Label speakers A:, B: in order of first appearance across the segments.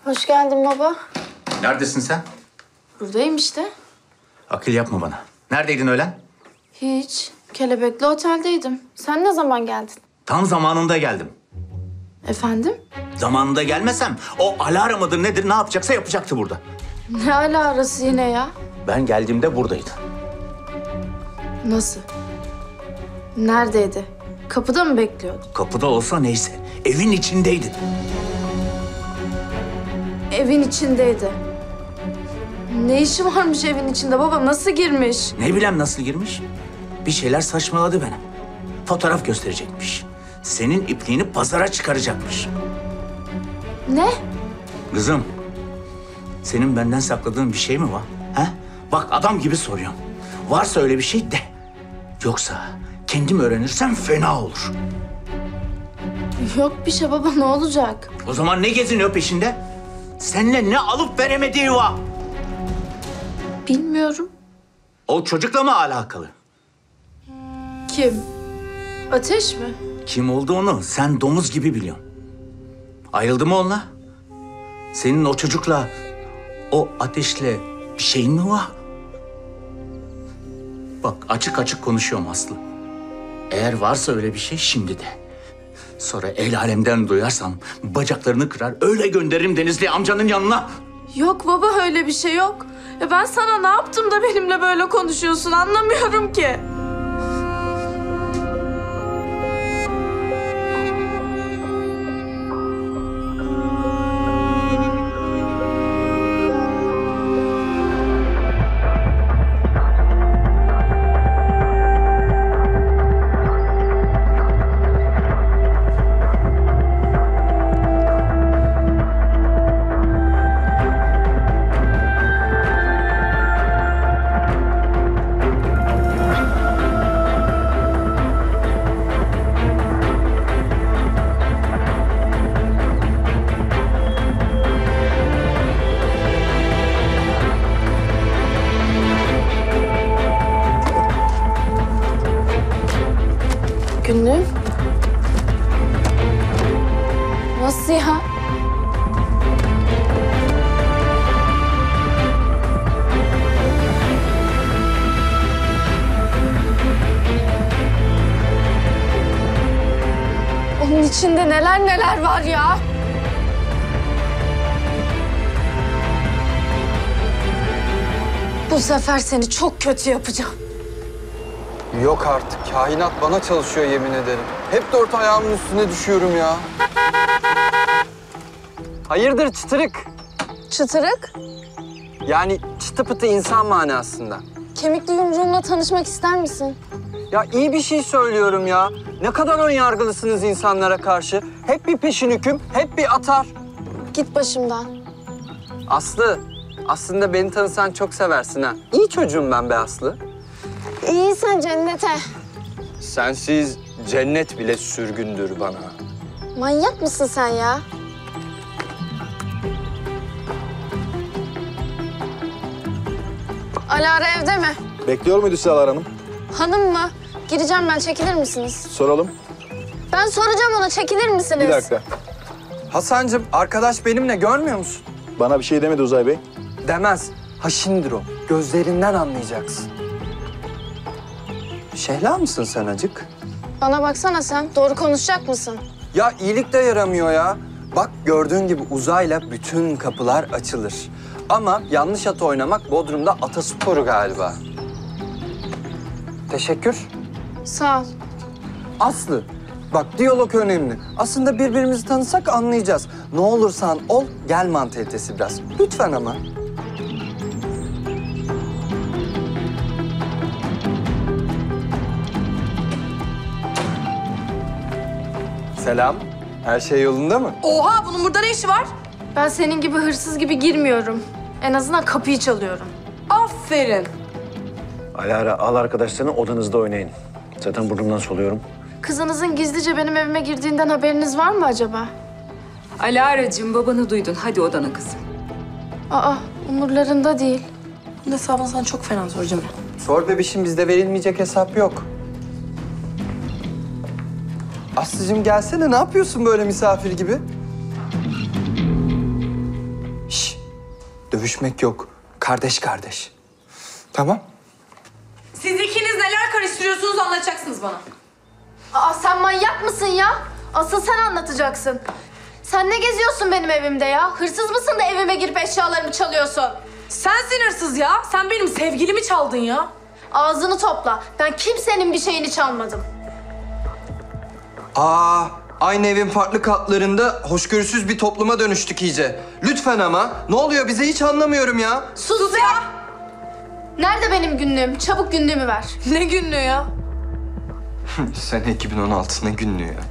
A: Hoş geldin baba.
B: Neredesin sen?
A: Buradayım işte.
B: Akıl yapma bana. Neredeydin öğlen?
A: Hiç. Kelebekli oteldeydim. Sen ne zaman geldin?
B: Tam zamanında geldim.
A: Efendim?
B: Zamanında gelmesem o Alara mıdır nedir ne yapacaksa yapacaktı burada.
A: Ne alakası yine ya?
B: Ben geldiğimde buradaydı.
A: Nasıl? Neredeydi? Kapıda mı bekliyordu?
B: Kapıda olsa neyse. Evin içindeydi.
A: Evin içindeydi. Ne işi varmış evin içinde baba? Nasıl girmiş?
B: Ne bileyim nasıl girmiş? Bir şeyler saçmaladı bana. Fotoğraf gösterecekmiş. Senin ipliğini pazara çıkaracakmış.
A: Ne?
B: Kızım, senin benden sakladığın bir şey mi var? He? Bak adam gibi soruyorum. Varsa öyle bir şey de. Yoksa kendim öğrenirsem fena olur.
A: Yok bir şey baba, ne olacak?
B: O zaman ne geziniyor peşinde? Seninle ne alıp veremediği var?
A: Bilmiyorum.
B: O çocukla mı alakalı?
A: Kim? Ateş mi?
B: Kim olduğunu sen domuz gibi biliyorsun. Ayrıldı mı onunla? Senin o çocukla, o ateşle bir şeyin mi var? Bak açık açık konuşuyorum Aslı. Eğer varsa öyle bir şey şimdi de. Sonra el alemden duyarsam bacaklarını kırar öyle gönderirim Denizli amcanın yanına.
A: Yok baba, öyle bir şey yok. Ya ben sana ne yaptım da benimle böyle konuşuyorsun, anlamıyorum ki. Günlüğüm? Nasıl ya? Onun içinde neler neler var ya. Bu sefer seni çok kötü yapacağım.
C: Yok artık. Kainat bana çalışıyor yemin ederim. Hep dört ayağımın üstüne düşüyorum ya. Hayırdır çıtırık?
A: Çıtırık,
C: Yani çıtı pıtı insan manasında.
A: kemikli yumruğumla tanışmak ister misin?
C: Ya iyi bir şey söylüyorum ya. Ne kadar ön yargılısınız insanlara karşı. Hep bir peşin hüküm, hep bir atar.
A: Git başımdan.
C: Aslı, aslında beni tanısan çok seversin ha. İyi çocuğum ben be Aslı.
A: İyi sen cennete.
C: Sensiz cennet bile sürgündür bana.
A: Manyak mısın sen ya? Alara evde mi?
D: Bekliyor muydu sizi Alara Hanım?
A: Hanım mı? Gireceğim ben, çekilir misiniz?
D: Soralım.
A: Ben soracağım ona, çekilir misiniz?
D: Bir dakika.
C: Hasancığım, arkadaş benimle görmüyor musun?
D: Bana bir şey demedi Uzay Bey.
C: Demez. Haşindir o. Gözlerinden anlayacaksın. Şehla mısın sen acık?
A: Bana baksana sen, doğru konuşacak mısın?
C: Ya iyilik de yaramıyor ya. Bak gördüğün gibi uzayla bütün kapılar açılır. Ama yanlış at oynamak Bodrum'da atasporu galiba. Teşekkür.
A: Sağ ol.
C: Aslı, bak diyalog önemli. Aslında birbirimizi tanısak anlayacağız. Ne olursan ol, gel mantalitesi biraz. Lütfen ama. Selam. Her şey yolunda mı?
A: Oha, bunun burada ne işi var? Ben senin gibi hırsız gibi girmiyorum. En azından kapıyı çalıyorum.
E: Aferin.
F: Alara, al arkadaşlarını odanızda oynayın. Zaten burnumdan soluyorum.
A: Kızınızın gizlice benim evime girdiğinden haberiniz var mı acaba?
E: Alara'cığım, babanı duydun. Hadi odana kızım.
A: Aa, umurlarında değil.
E: Bunun hesabını sana çok fena soracağım.
C: Sor bebişim, bizde verilmeyecek hesap yok. Aslıcığım gelsene, ne yapıyorsun böyle misafir gibi? Dövüşmek yok. Kardeş kardeş. Tamam.
A: Siz ikiniz neler karıştırıyorsunuz anlatacaksınız bana.
G: Aa sen manyak mısın ya? Asıl sen anlatacaksın. Sen ne geziyorsun benim evimde ya? Hırsız mısın da evime girip eşyalarımı çalıyorsun?
A: Sensin hırsız ya. Sen benim sevgilimi çaldın ya.
G: Ağzını topla. Ben kimsenin bir şeyini çalmadım.
C: Aynı evin farklı katlarında hoşgörüsüz bir topluma dönüştük iyice. Lütfen ama. Ne oluyor bize hiç anlamıyorum ya.
G: Sus ya! Nerede benim günlüğüm? Çabuk günlüğümü ver.
A: Ne günlüğü ya?
C: Sene 2016'nın günlüğü ya.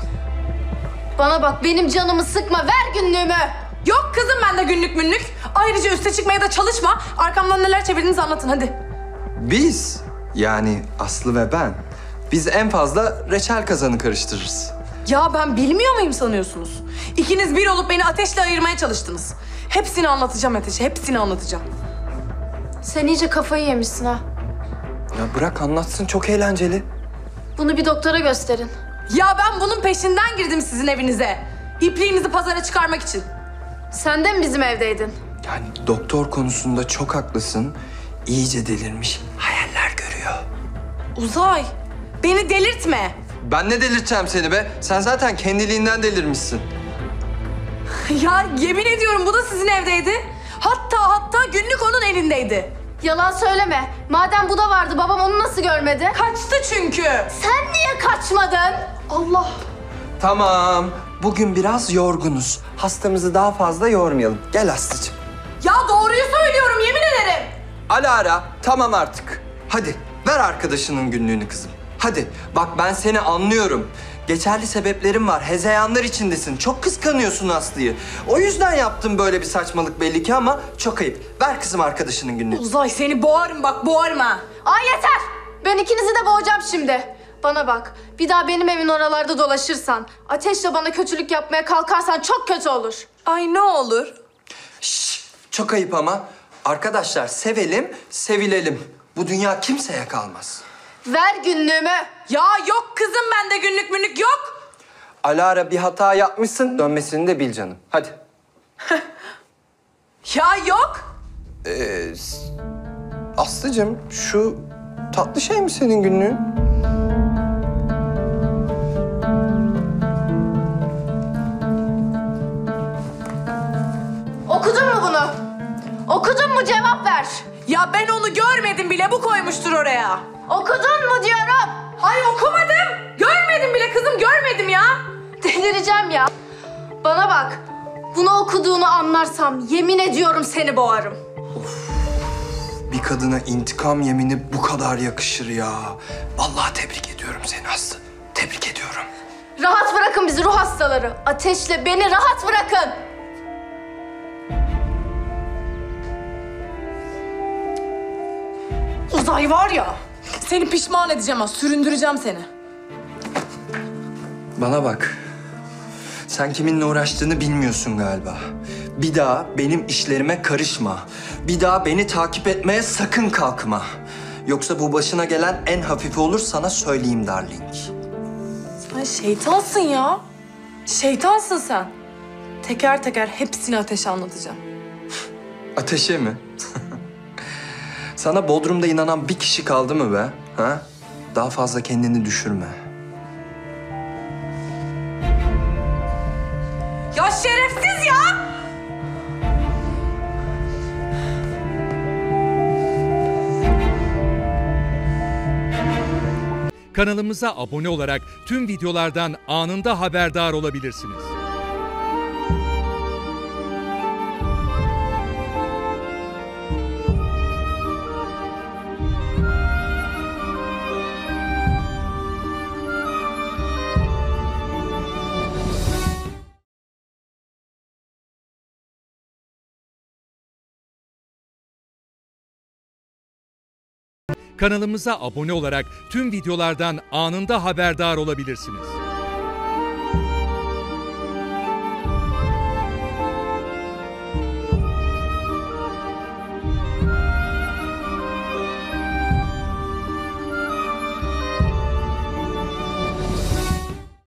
G: Bana bak benim canımı sıkma. Ver günlüğümü.
A: Yok kızım bende günlük münlük. Ayrıca üste çıkmaya da çalışma. Arkamdan neler çevirdiğinizi anlatın hadi.
C: Biz, yani Aslı ve ben, biz en fazla reçel kazanı karıştırırız.
A: Ya ben bilmiyor muyum sanıyorsunuz? İkiniz bir olup beni ateşle ayırmaya çalıştınız. Hepsini anlatacağım Ateş'e, hepsini anlatacağım.
G: Sen iyice kafayı yemişsin ha.
C: Ya bırak anlatsın, çok eğlenceli.
G: Bunu bir doktora gösterin.
A: Ya ben bunun peşinden girdim sizin evinize. İpliğinizi pazara çıkarmak için.
G: Sen de mi bizim evdeydin?
C: Yani doktor konusunda çok haklısın. İyice delirmiş, hayaller görüyor.
A: Uzay, beni delirtme.
C: Ben ne delirteceğim seni be? Sen zaten kendiliğinden delirmişsin.
A: Ya yemin ediyorum bu da sizin evdeydi. Hatta günlük onun elindeydi.
G: Yalan söyleme. Madem bu da vardı babam onu nasıl görmedi?
A: Kaçtı çünkü.
G: Sen niye kaçmadın? Allah.
C: Tamam, bugün biraz yorgunuz. Hastamızı daha fazla yormayalım. Gel Aslı'cığım.
A: Ya doğruyu söylüyorum yemin ederim.
C: Alara, tamam artık. Hadi, ver arkadaşının günlüğünü kızım. Hadi, bak ben seni anlıyorum. Geçerli sebeplerim var, hezeyanlar içindesin. Çok kıskanıyorsun Aslı'yı. O yüzden yaptım böyle bir saçmalık belli ki ama çok ayıp. Ver kızım arkadaşının günlüğünü.
A: Uzay seni boğarım bak boğarım ha.
G: Ay yeter. Ben ikinizi de boğacağım şimdi. Bana bak. Bir daha benim evin oralarda dolaşırsan, Ateş'le bana kötülük yapmaya kalkarsan çok kötü olur.
A: Ay ne olur.
C: Çok ayıp ama. Arkadaşlar sevelim, sevilelim. Bu dünya kimseye kalmaz.
G: Ver günlüğümü.
A: Ya yok kızım bende günlük münlük yok.
C: Alara bir hata yapmışsın, dönmesini de bil canım. Hadi.
A: Ya yok.
C: Aslıcığım şu tatlı şey mi senin günlüğün?
G: Okudun mu bunu? Okudun mu cevap ver.
A: Ya ben onu görmedim bile bu koymuştur oraya.
G: Okudun mu diyorum.
A: Ay okumadım. Görmedim bile kızım görmedim ya.
G: Delireceğim ya. Bana bak. Bunu okuduğunu anlarsam yemin ediyorum seni boğarım.
C: Bir kadına intikam yemini bu kadar yakışır ya. Vallahi tebrik ediyorum seni Aslı. Tebrik ediyorum.
G: Rahat bırakın bizi ruh hastaları. Ateş'le beni rahat bırakın.
A: Uzay var ya. Seni pişman edeceğim ha. Süründüreceğim seni.
C: Bana bak. Sen kiminle uğraştığını bilmiyorsun galiba. Bir daha benim işlerime karışma. Bir daha beni takip etmeye sakın kalkma. Yoksa bu başına gelen en hafifi olur sana söyleyeyim darling.
A: Sen şeytansın ya. Şeytansın sen. Teker teker hepsini Ateş'e anlatacağım.
C: Ateşe mi? Sana Bodrum'da inanan bir kişi kaldı mı be? Ha? Daha fazla kendini düşürme.
A: Ya şerefsiz ya!
H: Kanalımıza abone olarak tüm videolardan anında haberdar olabilirsiniz. Kanalımıza abone olarak tüm videolardan anında haberdar olabilirsiniz.